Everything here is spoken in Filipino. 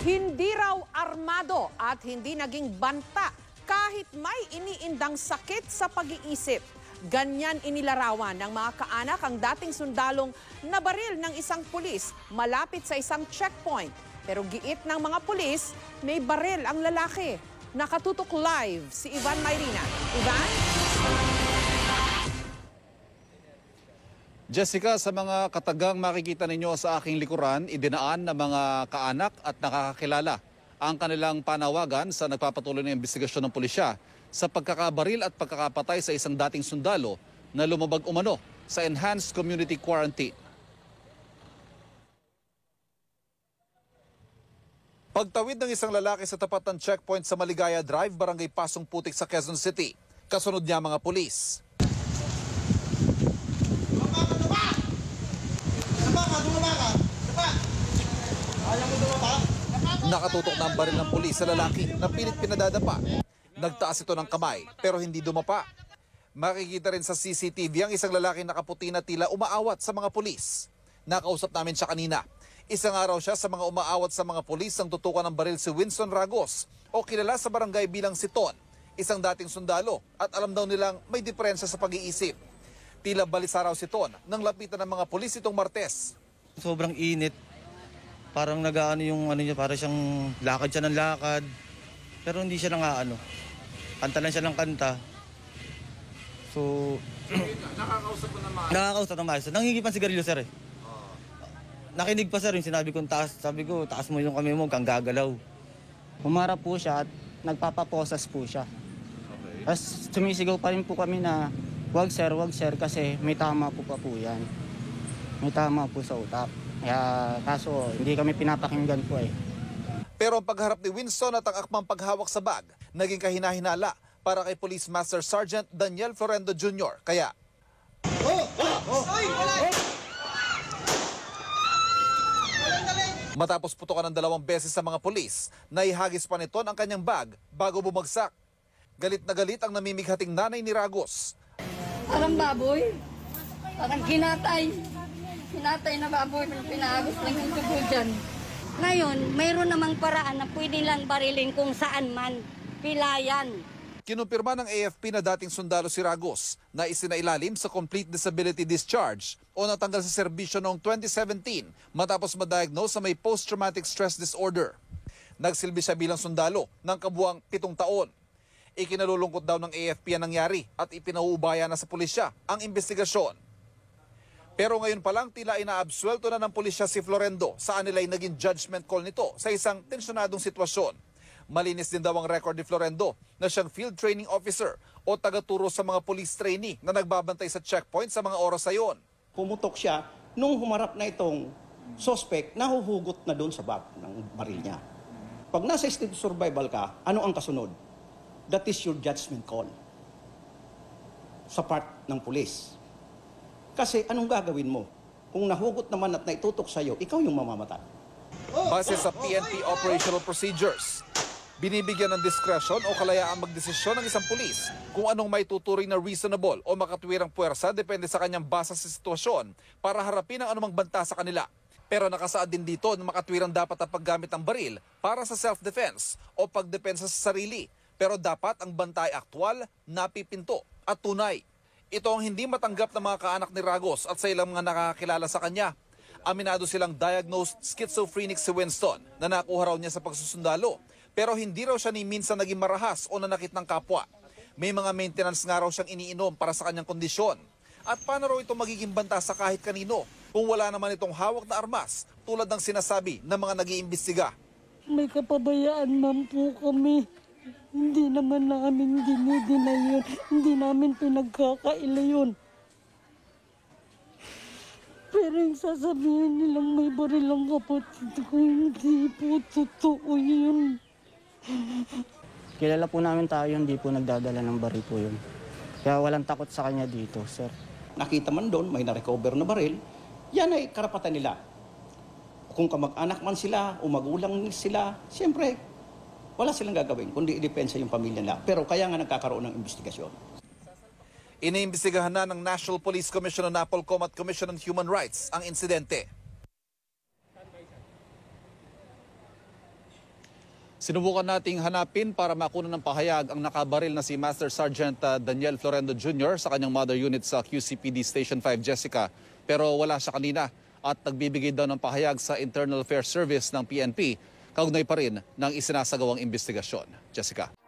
Hindi raw armado at hindi naging banta kahit may iniindang sakit sa pag-iisip. Ganyan inilarawan ng mga kaanak ang dating sundalong nabaril ng isang pulis malapit sa isang checkpoint. Pero giit ng mga pulis, may baril ang lalaki. Nakatutok live si Ivan Mayrina. Ivan? Jessica, sa mga katagang makikita ninyo sa aking likuran, idinaan ng mga kaanak at nakakakilala ang kanilang panawagan sa nagpapatuloy ng investigasyon ng pulisya sa pagkakabaril at pagkakapatay sa isang dating sundalo na lumabag umano sa Enhanced Community Quarantine. Pagtawid ng isang lalaki sa tapat ng checkpoint sa Maligaya Drive, Barangay Pasong Putik sa Quezon City. Kasunod niya mga pulis. Nakatutok na ang baril ng pulis sa lalaki na pilit pinadadapa. Nagtaas ito ng kamay pero hindi dumapa. Makikita rin sa CCTV ang isang lalaki nakaputi na tila umaawat sa mga pulis. Nakausap namin siya kanina. Isang araw siya sa mga umaawat sa mga pulis ang tutukan ng baril si Winston Ragos o kilala sa barangay bilang si Ton, isang dating sundalo at alam daw nilang may diferensya sa pag-iisip. Tila balisa raw si Ton nang lapitan ng mga pulis itong Martes. Sobrang init. Parang nag-aano yung ano niya, parang siyang lakad siya ng lakad. Pero hindi siya nang-aano. Kanta lang siya ng kanta. So, Nakakausap mo naman. nakakausap ng maayos. Nangingi pa sigarilyo, sir eh. Nakinig pa sir yung sinabi ko, sabi ko, taas mo yung kamay mo, kang gagalaw. Humarap po siya at nagpapaposas po siya. Okay. Tapos sumisigaw pa rin po kami na wag sir, kasi may tama po pa po yan. May tama po sa utak. Kaya kaso hindi kami pinapakinggan po eh. Pero ang pagharap ni Winston at ang akmang paghawak sa bag, naging kahinahinala para kay Police Master Sergeant Daniel Florendo Jr. Kaya... Matapos putukan ng 2 beses sa mga pulis, naihagis pa nito ang kanyang bag bago bumagsak. Galit na galit ang namimighating nanay ni Ragos. Parang baboy. Parang kinatay. Kinatay na baboy. Pinagos lang yung tubo dyan. Ngayon, mayroon namang paraan na pwede lang barilin kung saan man. Pilayan. Kinumpirma ng AFP na dating sundalo si Ragos na isinailalim sa Complete Disability Discharge o natanggal sa serbisyo noong 2017 matapos ma-diagnose sa may post-traumatic stress disorder. Nagsilbi siya bilang sundalo ng kabuuang 7 taon. Ikinalulungkot daw ng AFP ang nangyari at ipinauubaya na sa pulisya ang investigasyon. Pero ngayon pa lang tila inaabsuelto na ng pulisya si Florendo sa anilay naging judgment call nito sa isang tensyonadong sitwasyon. Malinis din daw ang record ni Florendo na siyang field training officer o tagaturo sa mga police trainee na nagbabantay sa checkpoint sa mga oras na yon. Pumutok siya nung humarap na itong suspect, nahuhugot na doon sa bag ng baril niya. Pag nasa state of survival ka, ano ang kasunod? That is your judgment call sa part ng pulis. Kasi anong gagawin mo? Kung nahugot naman at naitutok sa'yo, ikaw yung mamamatay. Base sa PNP operational procedures, binibigyan ng diskresyon o kalayaang magdesisyon ng isang pulis kung anong may tuturing na reasonable o makatwirang puwersa depende sa kanyang basa sa sitwasyon para harapin ang anumang banta sa kanila. Pero nakasaad din dito na makatwirang dapat ang paggamit ng baril para sa self-defense o pagdepensa sa sarili. Pero dapat ang banta ay aktwal, napipinto at tunay. Ito ang hindi matanggap ng mga kaanak ni Ragos at sa ilang mga nakakakilala sa kanya. Aminado silang diagnosed schizophrenic si Winston na nakuha raw niya sa pagsusundalo. Pero hindi raw siya ni minsan naging marahas o nanakit ng kapwa. May mga maintenance nga raw siyang iniinom para sa kanyang kondisyon. At paano raw ito magiging banta sa kahit kanino kung wala naman itong hawak na armas tulad ng sinasabi ng mga nag-iimbestiga? May kapabayaan man po kami. Hindi naman namin dinidina yun. Hindi namin pinagkakaila yun. Pero yung sasabihin nilang may baril ang kapatid ko, hindi po totoo yun. Kilala po namin tayo, hindi po nagdadala ng baril po yun. Kaya walang takot sa kanya dito, sir. Nakita man doon, may na-recover na baril, yan ay karapatan nila. Kung kamag-anak man sila o magulang sila, siyempre, wala silang gagawin, kundi i-depensa yung pamilya nila. Pero kaya nga nagkakaroon ng investigasyon. Iniimbestigahan na ng National Police Commission o NAPOLCOM at Commission on Human Rights ang insidente. Sinubukan nating hanapin para makunan ng pahayag ang nakabaril na si Master Sergeant Daniel Florendo Jr. sa kanyang mother unit sa QCPD Station 5 Jessica. Pero wala siya kanina at nagbibigay daw ng pahayag sa Internal Affairs Service ng PNP. Kaugnay pa rin ng isinasagawang investigasyon. Jessica.